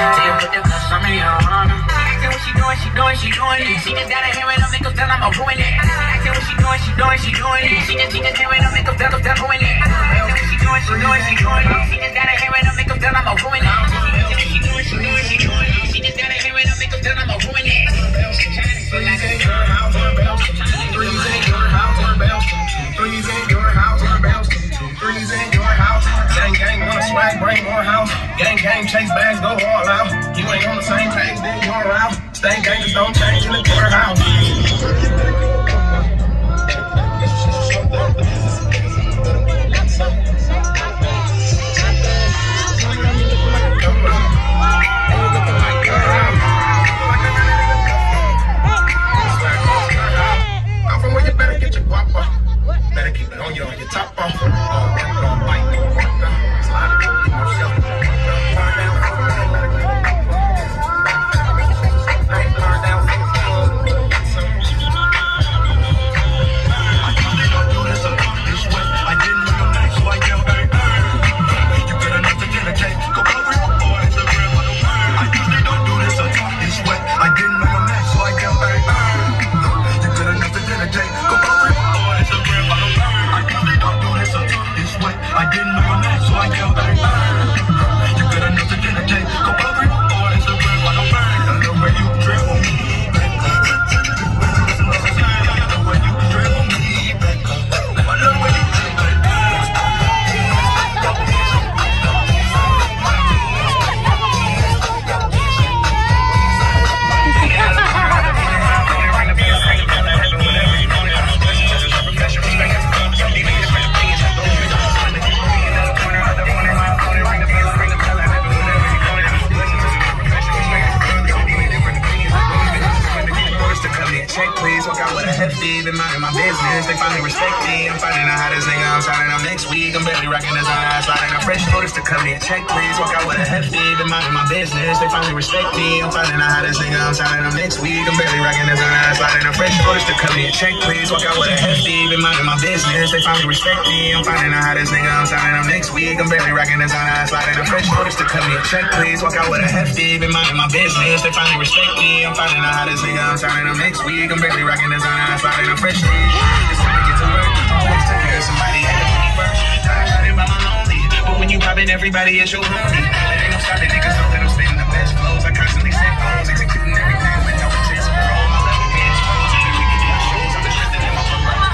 Say put the cuss on me, I wanna. Say what she doing, she doing, she doing it. She just gotta hear it, I'll make her tell I'ma ruin it. Say what she doing, she doing, she doing it. She just hear it, I'll make her tell ruin it. Say what she doing, she doing, she doing it. She just gotta hear it, I'll make her tell I'ma ruin it. Say what she doing, she doing, she doing it. She just gotta hear it, I'll make her tell I'ma ruin it. Threes in your house, threes in your house, threes in your house, threes in your house. Gang, gang, wanna swag, bring more house. Gang, gang, chase bags, go all out. You ain't on the same page, then you're out. Stay gangsters, don't change in the courthouse. I'm from where you better get your guap up. Better keep it on you on your top off. Don't bite me. Slide it, more shelf. Been minding my business, they finally respect me. I'm finding out how this nigga, I'm signing up next week. I'm barely rocking this on, sliding a fresh notice to come in. Check please, walk out with a hefty. Been minding my business, they finally respect me. I'm finding out how this nigga, I'm signing up next week. I'm barely rocking this on, sliding a fresh notice to come in. Check please, walk out with a hefty. Been minding my business, they finally respect me. I'm finding out how this nigga, I'm signing up next week. I'm barely rocking this on, sliding a fresh notice to come in. Check please, walk out with a hefty. Been minding my business, they finally respect me. I'm finding out how this nigga, I'm signing up next week. I'm barely rocking this on, sliding a fresh notice. It's time to get to work. Always took care of somebody at the first. Tired by my lonely, but when you poppin', everybody is your homie. There ain't no stopping niggas out that I'm spitting the best flows. I constantly set goals, executing everything with no intense control. My level gets close, and we can do the shows. I'm the strength in my front row.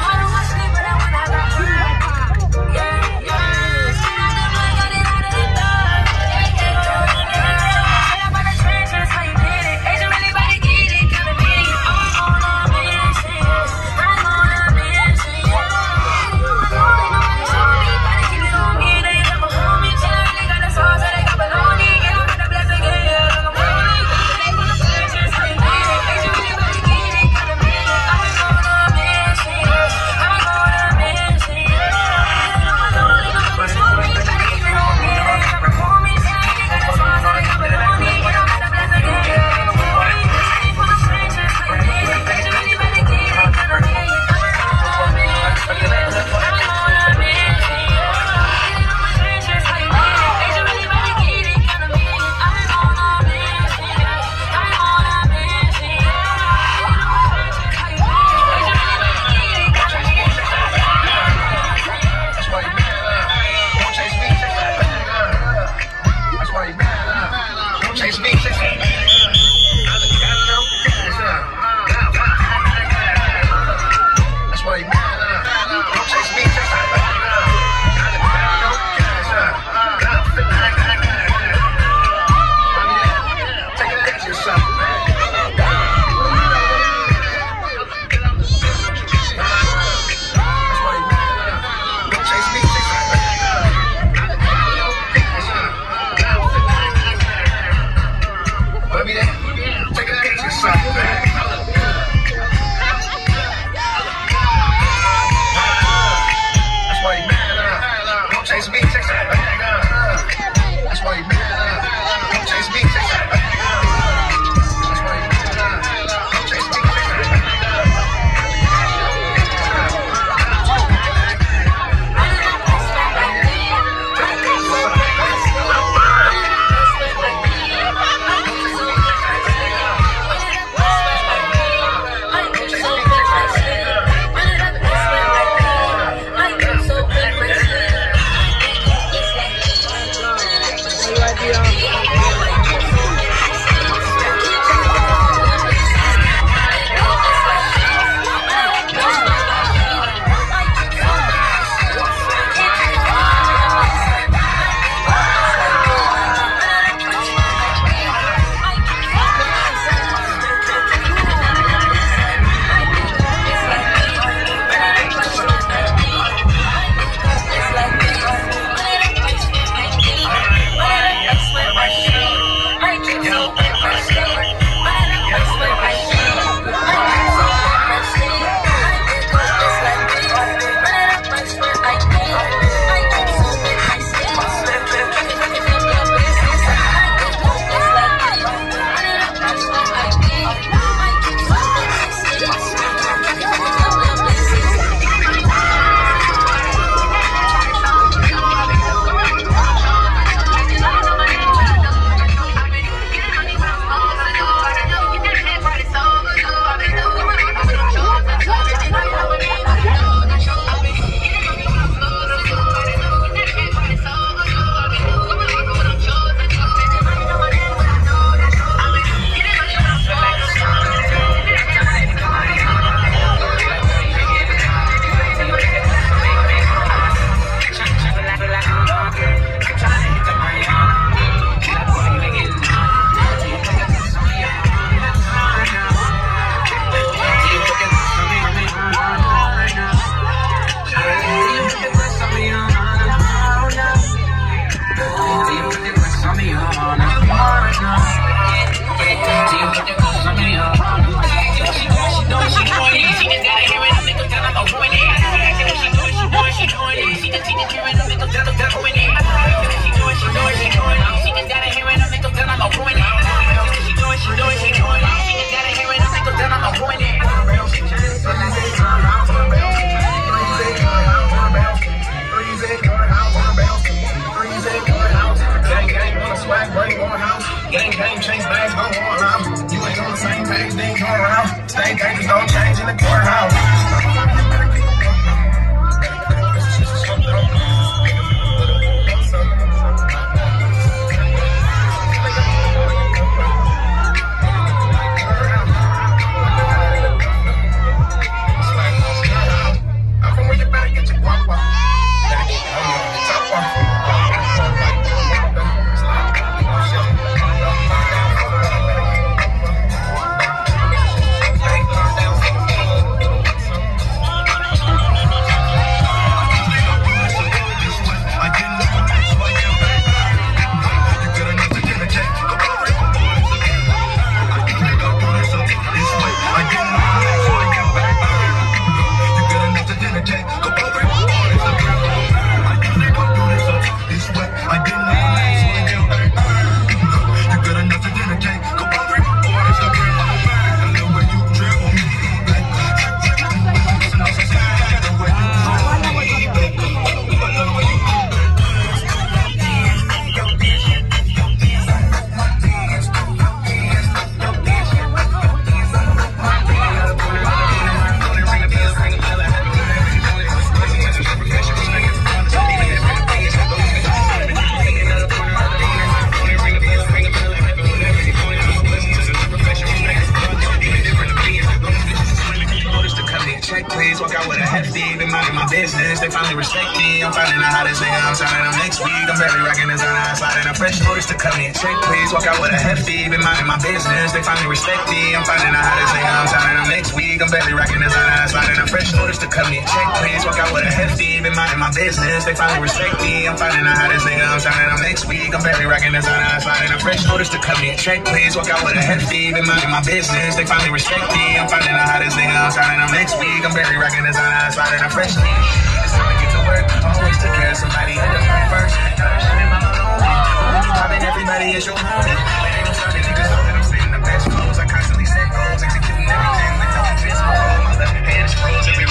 check, please. Walk out with a hefty, been minding my business. They finally respect me. I'm finding the hottest nigga. I'm signing up next week. I'm barely rocking designer. I sliding a fresh notice to cut me a check, please. Walk out with a hefty, been minding my business. They finally respect me. I'm finding the hottest nigga. I'm signing up next week. I'm barely rocking designer. I sliding a fresh notice to cut me a check, please. Walk out with a hefty, been minding my business. They finally respect me. I'm finding the hottest nigga. I'm signing up next week. I'm barely rocking designer. I sliding a fresh notice to cut me a check, please. Walk out with a hefty, been minding my business. They finally respect me. I'm finding the hottest nigga. I'm signing up next week. I'm barely rocking designer. I sliding a fresh week. It's time to get to work. I always took care of somebody else first. Now I'm shining my own. When you poppin', everybody is your homie. Ain't no stopping niggas know that I'm spitting the best flows. I constantly set goals, executing everything with no convince. My left hand is frozen.